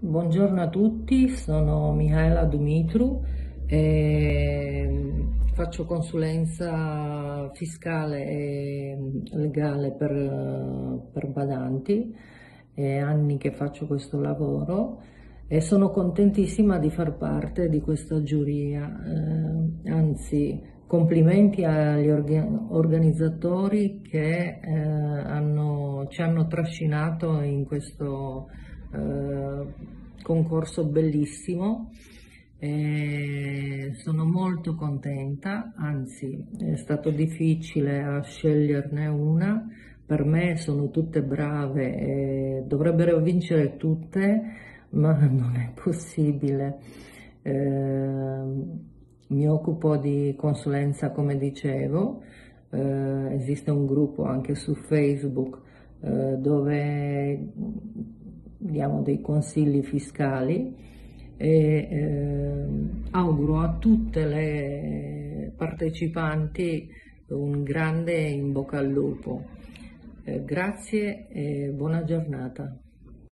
Buongiorno a tutti, sono Mihaela Dumitru e faccio consulenza fiscale e legale per badanti. È anni che faccio questo lavoro e sono contentissima di far parte di questa giuria. Anzi, complimenti agli organizzatori che ci hanno trascinato in questo concorso bellissimo. Sono molto contenta, anzi è stato difficile a sceglierne una. Per me sono tutte brave e dovrebbero vincere tutte, ma non è possibile. Mi occupo di consulenza, come dicevo. Esiste un gruppo anche su Facebook dove diamo dei consigli fiscali e auguro a tutte le partecipanti un grande in bocca al lupo. Grazie e buona giornata.